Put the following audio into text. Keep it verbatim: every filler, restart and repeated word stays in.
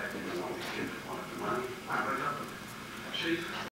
back in and always give it one of the money. I bring up, Chief,